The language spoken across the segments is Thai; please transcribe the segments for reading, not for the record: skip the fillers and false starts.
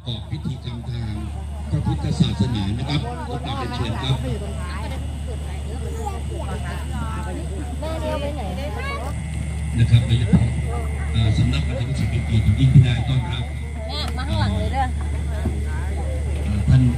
อบพิธีกรรมทางพระพุทธศาสนานะครับก็กราบเรียนเชิญครับนะครับโดยเฉพาะสำนักปฏิบัติเป็นเกียรติยิ่งที่ได้ต้อนรับมาข้างหลังเลยเด้อท่าน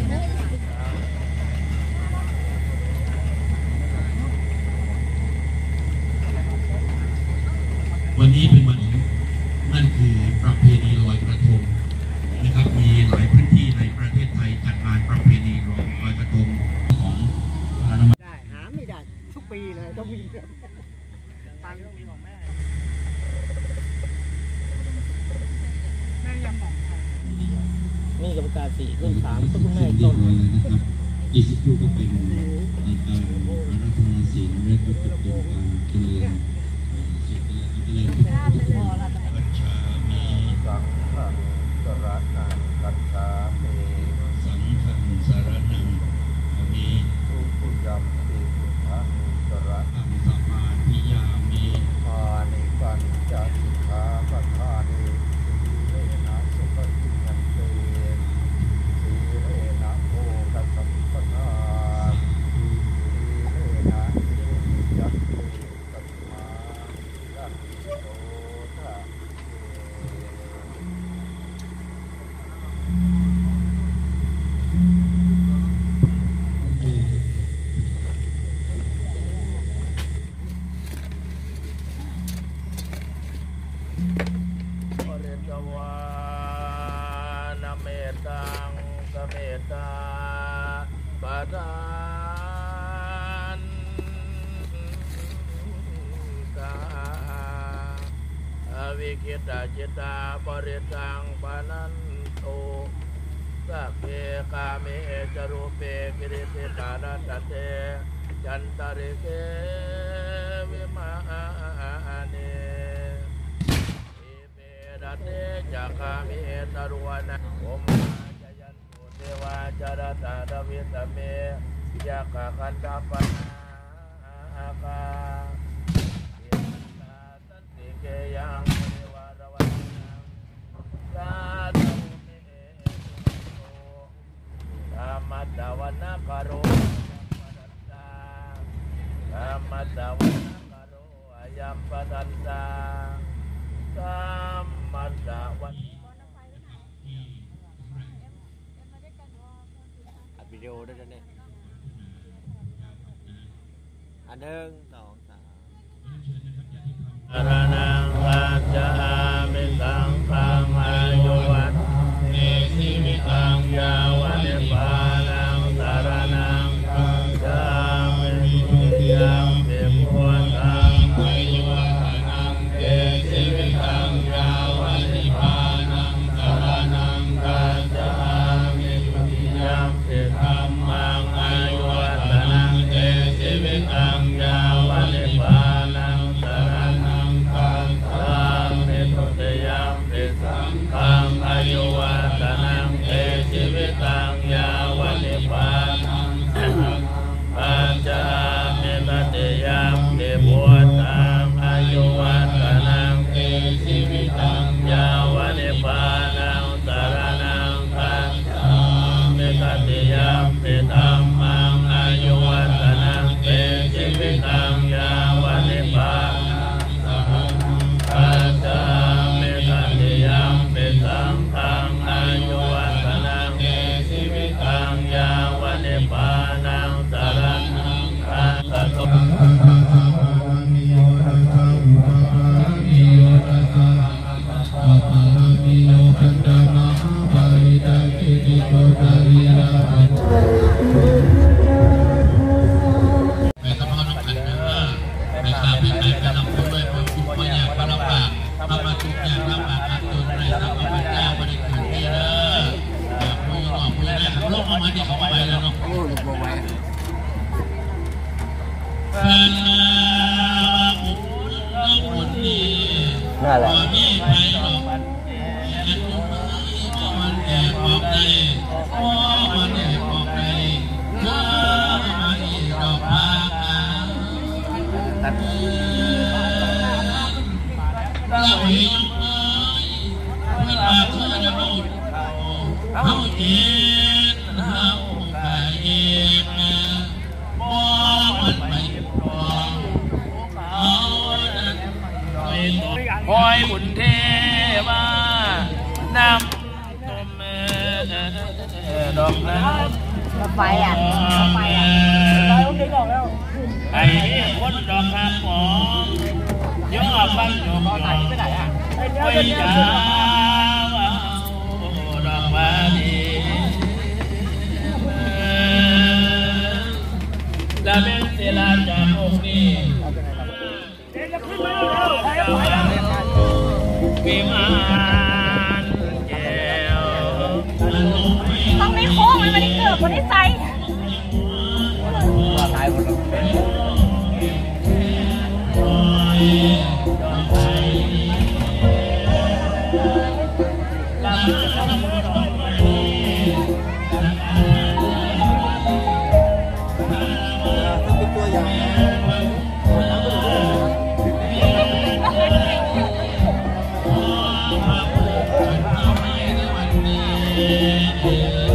วันนี้เป็นวันนั่นคือประเพณีลอยกระทงนะครับมีหลายพื้นที่ในประเทศไทยจัดงานประเพณีลอยกระทงของได้หาไม่ได้ทุกปีเลยต้องมีตังต้องมีของแม่ยังบอกนี่กับการ4 ขึ้น 3คุณแม่ต้นนะครับอีกสักครู่ก็เป็นการอาราธนาศีลและก็เป็นการเจริญกัญชามีสังฆังสารนังกัญชามีสังฆังสารนังมีทุกุยัมปิพุทธังสารนังสมาธิยามีอานิปัญจสิกขาปทานิสีเลนะสุปฏิยันเตสีเลนะโภคสัมปทาสีเลนะยัตติสัมมายัตติโตทะวิคิตาจิตาปริตังปานันโตสัพเพกาเมจรูปเปกิริติกานัตเตจันตริเกวิมาเนอิเปดเตจักามิตรวนะโอมาจยันตุเทวาจารตาดวิตเมยักขันธปนาอาคาเกยังเทวารวัตนังสาธุเมโตธรรมะตะวันนะคารโรปัตตาธรรมะตะวันนะคารโรอายัมปัตตาธรรมะตะวันอัดวิดีโอด้วยกันเนี่ยอันหนึ่ง2 3 อรนังอาจามิสังขังอายุวัตเนสิมิตังยาวันปานังสารนังอาจามิตุยังเตปุตังอายุวัตนังเตสิมิตังยาวันปานังสารนังอาจามิตุยังเตธัมมังอายุวัตนังเตสิมิตังยาวันปานังสารนังขังอายุวัฒนังเตชีวิตังยาวันนิพพานังปัญจเมตติยามเตบุตังอายุวัฒนังเตชีวิตังยาวันนิพพานังสารนังปัญจเมตติยามเตธัมมังอายุวัฒนังเตชีวิตังยาวันนิพพานังสารนังปัญจสังฆังอายุวัฒนังเตชีวิตังยาวันนิพพานังสารนังคันตตุมิโยตัสสะมิโยตัสสะมิโยคันตมะปะริตาคิติโกตาริยะแม่สมณขันธ์นะแม่ข้าพี่ใครกำลังพูดด้วยความทุกข์ไม่อยากกำลังปากทำมาทุกอย่างลำบากจนไรสักพระเจ้าบริสุทธิ์นี่เลยคุยหลอกคุยได้ขับรถมาที่เขาไปแล้วเนาะโอ้หลบไว้เป็นอุปนี่นั่นแหละมีใครหรอกมันแก่บอกได้เฮาเจ็ดเฮากะเองบ่มันไปตองเอาไปตองคอยบุญเทวานำนมดอกน้ำไฟอ่ะไฟอ่ะไฟโอเคออกแล้วไอ้คนดอกครับหมอยอดบ้านหยกไหนไปไหนอ่ะไปจ้าดอกว่าดีละเป็นเวลาจากโลกนี้วิมานแก้วต้องไม่โค้งมันไม่ได้เกิดมันได้ใส่ตายหมดเป็นตัวอย่างเ